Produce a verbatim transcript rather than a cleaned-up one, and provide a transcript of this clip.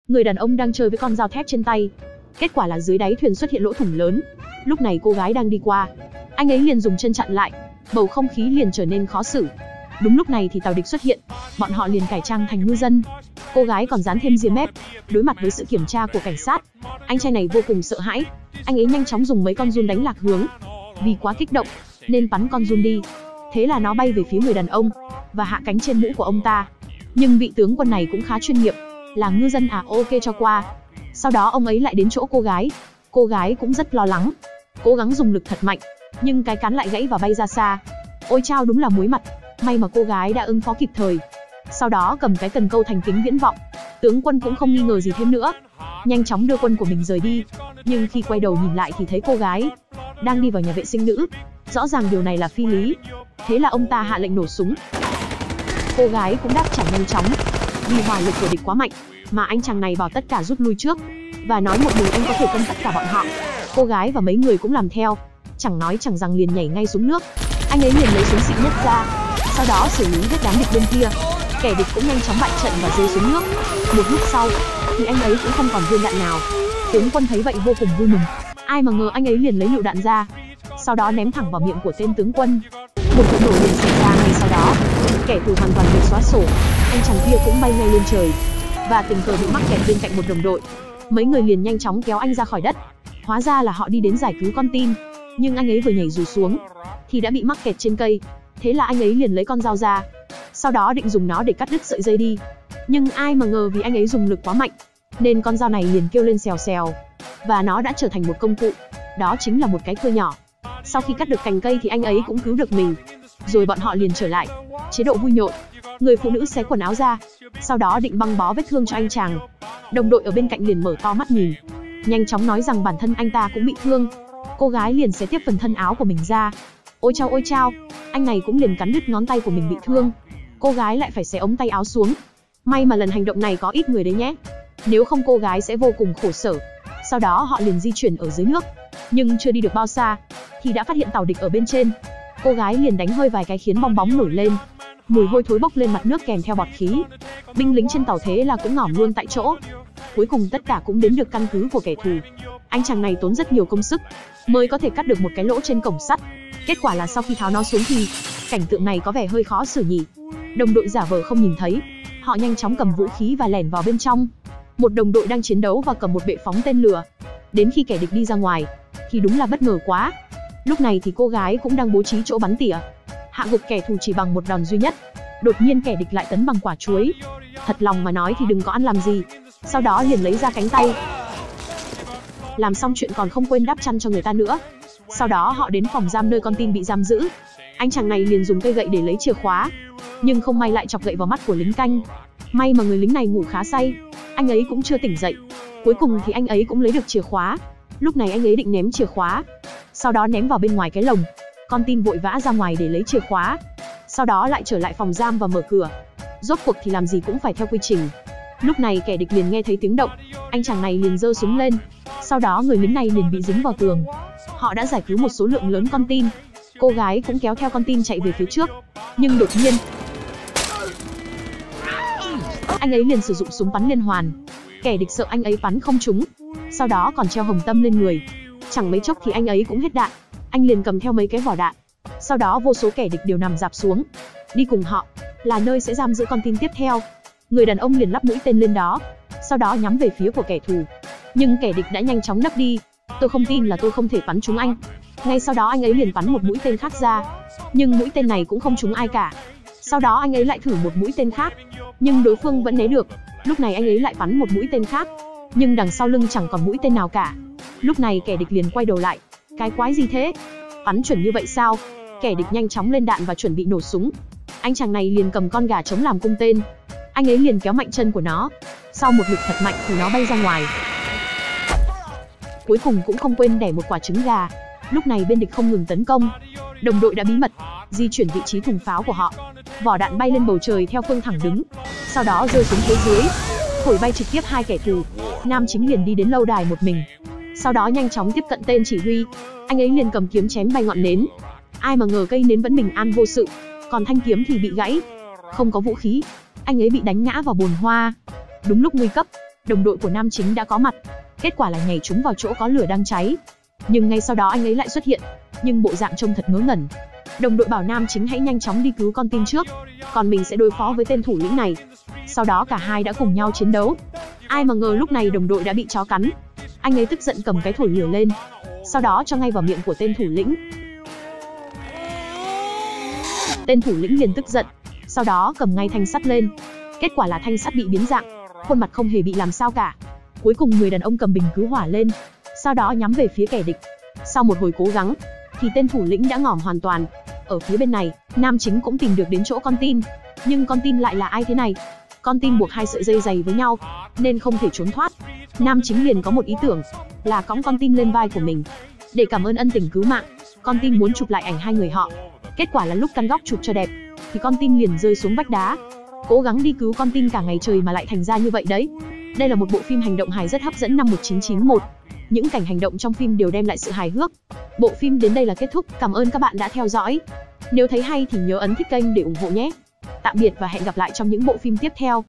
Người đàn ông đang chơi với con dao thép trên tay. Kết quả là dưới đáy thuyền xuất hiện lỗ thủng lớn. Lúc này cô gái đang đi qua, anh ấy liền dùng chân chặn lại, bầu không khí liền trở nên khó xử. Đúng lúc này thì tàu địch xuất hiện, bọn họ liền cải trang thành ngư dân. Cô gái còn dán thêm ria mép. Đối mặt với sự kiểm tra của cảnh sát, anh trai này vô cùng sợ hãi. Anh ấy nhanh chóng dùng mấy con giun đánh lạc hướng. Vì quá kích động nên bắn con giun đi. Thế là nó bay về phía người đàn ông và hạ cánh trên mũ của ông ta. Nhưng vị tướng quân này cũng khá chuyên nghiệp, là ngư dân à, ok cho qua. Sau đó ông ấy lại đến chỗ cô gái. Cô gái cũng rất lo lắng, cố gắng dùng lực thật mạnh, nhưng cái cán lại gãy và bay ra xa. Ôi chao, đúng là muối mặt. May mà cô gái đã ứng phó kịp thời. Sau đó cầm cái cần câu thành kính viễn vọng. Tướng quân cũng không nghi ngờ gì thêm nữa, nhanh chóng đưa quân của mình rời đi. Nhưng khi quay đầu nhìn lại thì thấy cô gái đang đi vào nhà vệ sinh nữ. Rõ ràng điều này là phi lý. Thế là ông ta hạ lệnh nổ súng. Cô gái cũng đáp trả nhanh chóng. Vì hỏa lực của địch quá mạnh mà anh chàng này bảo tất cả rút lui trước và nói một mình anh có thể cân tất cả bọn họ. Cô gái và mấy người cũng làm theo, chẳng nói chẳng rằng liền nhảy ngay xuống nước. Anh ấy liền lấy súng xịn nhất ra, sau đó xử lý hết đám địch bên kia. Kẻ địch cũng nhanh chóng bại trận và rơi xuống nước. Một lúc sau thì anh ấy cũng không còn viên đạn nào. Tướng quân thấy vậy vô cùng vui mừng. Ai mà ngờ anh ấy liền lấy lựu đạn ra, sau đó ném thẳng vào miệng của tên tướng quân. Một vụ nổ liền xảy ra ngay sau đó. Kẻ thù hoàn toàn bị xóa sổ. Anh chàng kia cũng bay ngay lên trời và tình cờ bị mắc kẹt bên cạnh một đồng đội. Mấy người liền nhanh chóng kéo anh ra khỏi đất. Hóa ra là họ đi đến giải cứu con tin. Nhưng anh ấy vừa nhảy dù xuống thì đã bị mắc kẹt trên cây. Thế là anh ấy liền lấy con dao ra, sau đó định dùng nó để cắt đứt sợi dây đi. Nhưng ai mà ngờ vì anh ấy dùng lực quá mạnh nên con dao này liền kêu lên xèo xèo, và nó đã trở thành một công cụ. Đó chính là một cái cưa nhỏ. Sau khi cắt được cành cây thì anh ấy cũng cứu được mình. Rồi bọn họ liền trở lại chế độ vui nhộn. Người phụ nữ xé quần áo ra, sau đó định băng bó vết thương cho anh chàng. Đồng đội ở bên cạnh liền mở to mắt nhìn, nhanh chóng nói rằng bản thân anh ta cũng bị thương. Cô gái liền xé tiếp phần thân áo của mình ra. Ôi chao ôi chao, anh này cũng liền cắn đứt ngón tay của mình bị thương. Cô gái lại phải xé ống tay áo xuống. May mà lần hành động này có ít người đấy nhé, nếu không cô gái sẽ vô cùng khổ sở. Sau đó họ liền di chuyển ở dưới nước, nhưng chưa đi được bao xa thì đã phát hiện tàu địch ở bên trên. Cô gái liền đánh hơi vài cái khiến bong bóng nổi lên, mùi hôi thối bốc lên mặt nước kèm theo bọt khí. Binh lính trên tàu thế là cũng ngỏm luôn tại chỗ. Cuối cùng tất cả cũng đến được căn cứ của kẻ thù. Anh chàng này tốn rất nhiều công sức mới có thể cắt được một cái lỗ trên cổng sắt. Kết quả là sau khi tháo nó xuống thì cảnh tượng này có vẻ hơi khó xử nhỉ. Đồng đội giả vờ không nhìn thấy, họ nhanh chóng cầm vũ khí và lẻn vào bên trong. Một đồng đội đang chiến đấu và cầm một bệ phóng tên lửa. Đến khi kẻ địch đi ra ngoài thì đúng là bất ngờ quá. Lúc này thì cô gái cũng đang bố trí chỗ bắn tỉa, hạ gục kẻ thù chỉ bằng một đòn duy nhất. Đột nhiên kẻ địch lại tấn bằng quả chuối. Thật lòng mà nói thì đừng có ăn làm gì. Sau đó liền lấy ra cánh tay. Làm xong chuyện còn không quên đắp chăn cho người ta nữa. Sau đó họ đến phòng giam nơi con tin bị giam giữ. Anh chàng này liền dùng cây gậy để lấy chìa khóa, nhưng không may lại chọc gậy vào mắt của lính canh. May mà người lính này ngủ khá say, anh ấy cũng chưa tỉnh dậy. Cuối cùng thì anh ấy cũng lấy được chìa khóa. Lúc này anh ấy định ném chìa khóa, sau đó ném vào bên ngoài cái lồng. Con tin vội vã ra ngoài để lấy chìa khóa, sau đó lại trở lại phòng giam và mở cửa. Rốt cuộc thì làm gì cũng phải theo quy trình. Lúc này kẻ địch liền nghe thấy tiếng động, anh chàng này liền giơ súng lên. Sau đó người lính này liền bị dính vào tường. Họ đã giải cứu một số lượng lớn con tin. Cô gái cũng kéo theo con tin chạy về phía trước. Nhưng đột nhiên anh ấy liền sử dụng súng bắn liên hoàn. Kẻ địch sợ anh ấy bắn không trúng, sau đó còn treo hồng tâm lên người. Chẳng mấy chốc thì anh ấy cũng hết đạn. Anh liền cầm theo mấy cái vỏ đạn. Sau đó vô số kẻ địch đều nằm rạp xuống. Đi cùng họ là nơi sẽ giam giữ con tin tiếp theo. Người đàn ông liền lắp mũi tên lên đó, sau đó nhắm về phía của kẻ thù. Nhưng kẻ địch đã nhanh chóng nấp đi. Tôi không tin là tôi không thể bắn trúng anh. Ngay sau đó anh ấy liền bắn một mũi tên khác ra, nhưng mũi tên này cũng không trúng ai cả. Sau đó anh ấy lại thử một mũi tên khác, nhưng đối phương vẫn né được. Lúc này anh ấy lại bắn một mũi tên khác, nhưng đằng sau lưng chẳng còn mũi tên nào cả. Lúc này kẻ địch liền quay đầu lại. Cái quái gì thế? Bắn chuẩn như vậy sao? Kẻ địch nhanh chóng lên đạn và chuẩn bị nổ súng. Anh chàng này liền cầm con gà trống làm cung tên. Anh ấy liền kéo mạnh chân của nó. Sau một lực thật mạnh thì nó bay ra ngoài. Cuối cùng cũng không quên đẻ một quả trứng gà. Lúc này bên địch không ngừng tấn công. Đồng đội đã bí mật di chuyển vị trí thùng pháo của họ. Vỏ đạn bay lên bầu trời theo phương thẳng đứng, sau đó rơi xuống phía dưới, thổi bay trực tiếp hai kẻ thù. Nam chính liền đi đến lâu đài một mình, sau đó nhanh chóng tiếp cận tên chỉ huy. Anh ấy liền cầm kiếm chém bay ngọn nến. Ai mà ngờ cây nến vẫn bình an vô sự, còn thanh kiếm thì bị gãy. Không có vũ khí, anh ấy bị đánh ngã vào bồn hoa. Đúng lúc nguy cấp đồng đội của nam chính đã có mặt. Kết quả là nhảy trúng vào chỗ có lửa đang cháy. Nhưng ngay sau đó anh ấy lại xuất hiện, nhưng bộ dạng trông thật ngớ ngẩn. Đồng đội bảo nam chính hãy nhanh chóng đi cứu con tin trước, còn mình sẽ đối phó với tên thủ lĩnh này. Sau đó cả hai đã cùng nhau chiến đấu. Ai mà ngờ lúc này đồng đội đã bị chó cắn. Anh ấy tức giận cầm cái thổi lửa lên, sau đó cho ngay vào miệng của tên thủ lĩnh. Tên thủ lĩnh liền tức giận, sau đó cầm ngay thanh sắt lên. Kết quả là thanh sắt bị biến dạng, khuôn mặt không hề bị làm sao cả. Cuối cùng người đàn ông cầm bình cứu hỏa lên, sau đó nhắm về phía kẻ địch. Sau một hồi cố gắng, thì tên thủ lĩnh đã ngỏm hoàn toàn. Ở phía bên này, nam chính cũng tìm được đến chỗ con tin. Nhưng con tin lại là ai thế này? Con tin buộc hai sợi dây dày với nhau, nên không thể trốn thoát. Nam chính liền có một ý tưởng, là cõng con tin lên vai của mình. Để cảm ơn ân tình cứu mạng, con tin muốn chụp lại ảnh hai người họ. Kết quả là lúc căn góc chụp cho đẹp, thì con tin liền rơi xuống vách đá. Cố gắng đi cứu con tin cả ngày trời mà lại thành ra như vậy đấy. Đây là một bộ phim hành động hài rất hấp dẫn năm một nghìn chín trăm chín mươi mốt. Những cảnh hành động trong phim đều đem lại sự hài hước. Bộ phim đến đây là kết thúc. Cảm ơn các bạn đã theo dõi. Nếu thấy hay thì nhớ ấn thích kênh để ủng hộ nhé. Tạm biệt và hẹn gặp lại trong những bộ phim tiếp theo.